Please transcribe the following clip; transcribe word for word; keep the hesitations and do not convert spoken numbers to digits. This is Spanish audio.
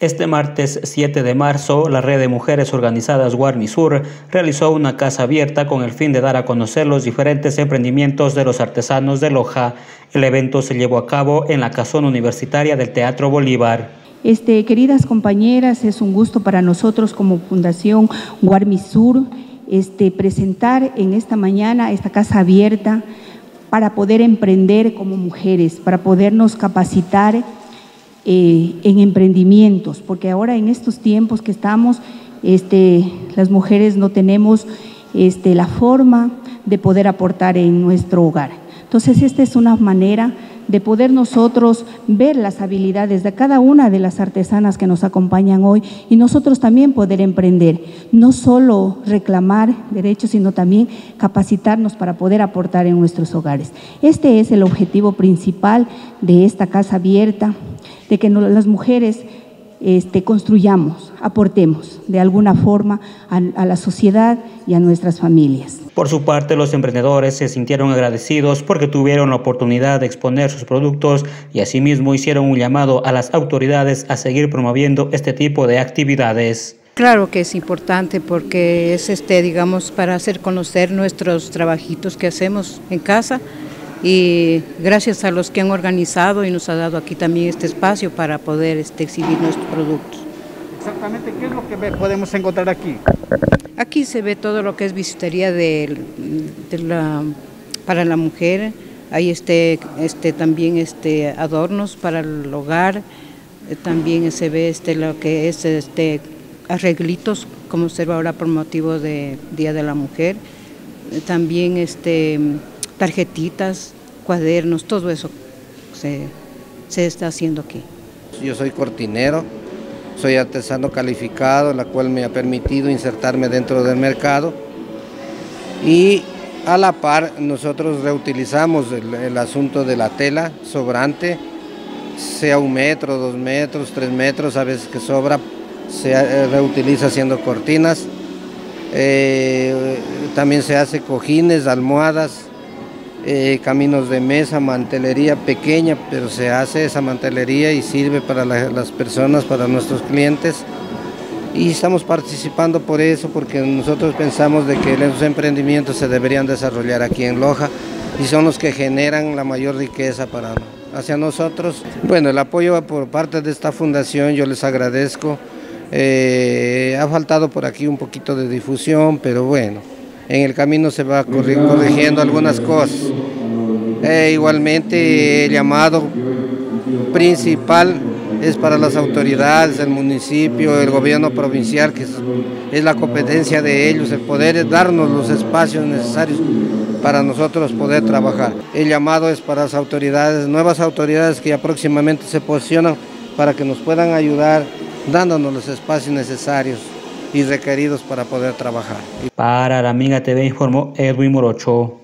Este martes siete de marzo, la Red de Mujeres Organizadas Guarmisur realizó una casa abierta con el fin de dar a conocer los diferentes emprendimientos de los artesanos de Loja. El evento se llevó a cabo en la casona universitaria del Teatro Bolívar. Este, queridas compañeras, es un gusto para nosotros como Fundación Guarmisur este, presentar en esta mañana esta casa abierta para poder emprender como mujeres, para podernos capacitar Eh, en emprendimientos, porque ahora en estos tiempos que estamos, este, las mujeres no tenemos este, la forma de poder aportar en nuestro hogar. Entonces, esta es una manera de poder nosotros ver las habilidades de cada una de las artesanas que nos acompañan hoy y nosotros también poder emprender, no solo reclamar derechos, sino también capacitarnos para poder aportar en nuestros hogares. Este es el objetivo principal de esta casa abierta, de que las mujeres este, construyamos, aportemos de alguna forma a, a la sociedad y a nuestras familias. Por su parte, los emprendedores se sintieron agradecidos porque tuvieron la oportunidad de exponer sus productos y asimismo hicieron un llamado a las autoridades a seguir promoviendo este tipo de actividades. Claro que es importante porque es, este, digamos, para hacer conocer nuestros trabajitos que hacemos en casa. Y gracias a los que han organizado y nos ha dado aquí también este espacio para poder este, exhibir nuestros productos. Exactamente, ¿qué es lo que podemos encontrar aquí? Aquí se ve todo lo que es bisutería de, de la, para la mujer, hay este, este, también este, adornos para el hogar, también se ve este, lo que es este, arreglitos, como se ve ahora por motivo de Día de la Mujer, también este, tarjetitas, cuadernos, todo eso se, se está haciendo aquí. Yo soy cortinero, soy artesano calificado, la cual me ha permitido insertarme dentro del mercado y a la par nosotros reutilizamos el, el asunto de la tela sobrante, sea un metro, dos metros, tres metros, a veces que sobra, se reutiliza haciendo cortinas, eh, también se hace cojines, almohadas, Eh, caminos de mesa, mantelería pequeña, pero se hace esa mantelería y sirve para la, las personas, para nuestros clientes. Y estamos participando por eso, porque nosotros pensamos de que los emprendimientos se deberían desarrollar aquí en Loja y son los que generan la mayor riqueza para, hacia nosotros. Bueno, el apoyo por parte de esta fundación yo les agradezco. Eh, ha faltado por aquí un poquito de difusión, pero bueno, en el camino se va corrigiendo algunas cosas. Eh, igualmente el llamado principal es para las autoridades, el municipio, el gobierno provincial, que es, es la competencia de ellos, el poder darnos los espacios necesarios para nosotros poder trabajar. El llamado es para las autoridades, nuevas autoridades que ya próximamente se posicionan para que nos puedan ayudar dándonos los espacios necesarios y requeridos para poder trabajar. Para la Amiga T V informó Edwin Morocho.